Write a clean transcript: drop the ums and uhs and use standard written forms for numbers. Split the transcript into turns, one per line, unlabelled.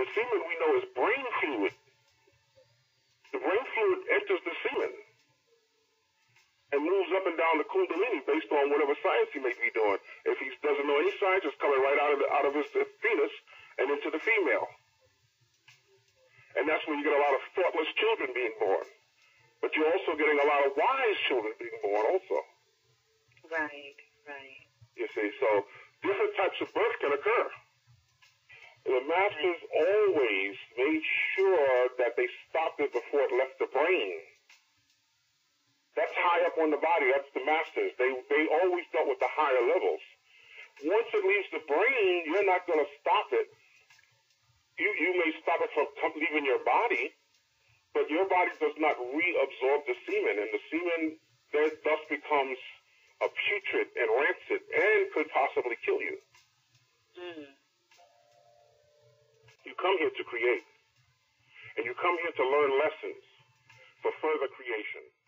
The semen we know is brain fluid. The brain fluid enters the semen and moves up and down the kundalini based on whatever science he may be doing. If he doesn't know any science, it's coming right out of his penis and into the female. And that's when you get a lot of thoughtless children being born. But you're also getting a lot of wise children being born also.
Right, right.
You see, so different types of birth can occur. The masters always made sure that they stopped it before it left the brain. That's high up on the body. That's the masters. They always dealt with the higher levels. Once it leaves the brain, you're not going to stop it. You may stop it from leaving your body, but your body does not reabsorb the semen, and the semen thus becomes a putrid and rancid and could possibly kill you.
Mm.
You come here to create, and you come here to learn lessons for further creation.